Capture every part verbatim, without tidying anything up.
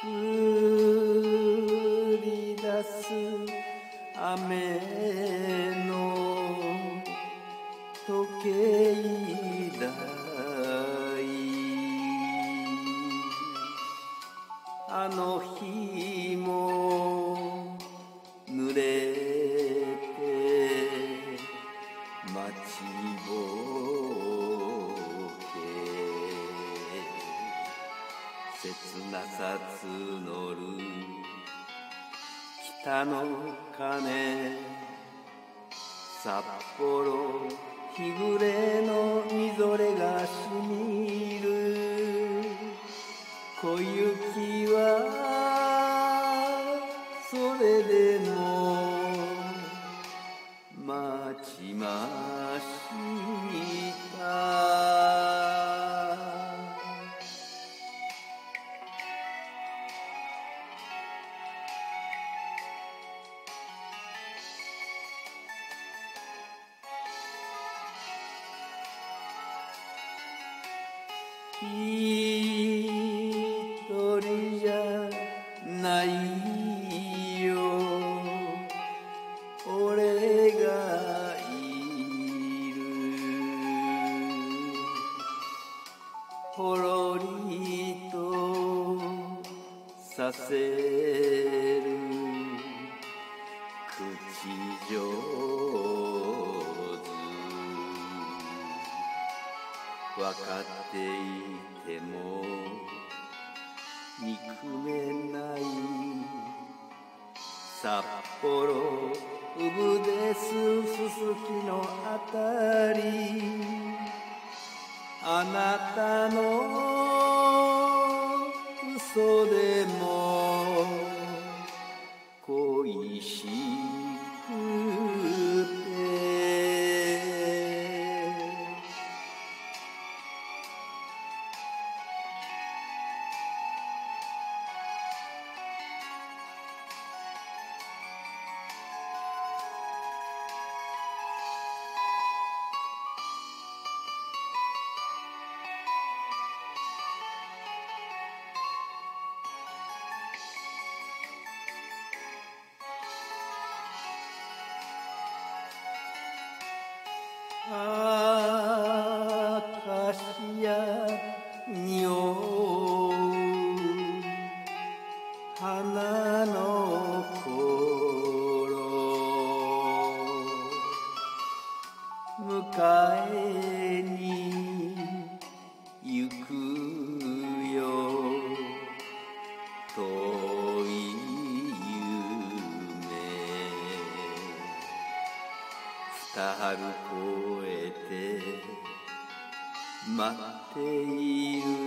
降り出す雨の時計台、あの日も濡れて待ちぼけ、切なさ募る北の鐘、札幌日暮れのみぞれがしみる、小雪はそれでも待ちました。一人じゃないよ、俺がいる。ほろりとさせる口上手、わかっていても憎めない札幌うぶですすすきのあたり、あなたの嘘でも恋しくて、アカシア匂う花の頃、迎えに行くよ遠い二春越えて待っている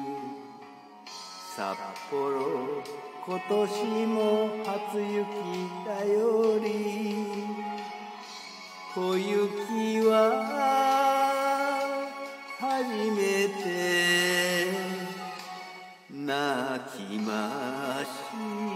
札幌、今年も初雪だより、小雪は初めて泣きました。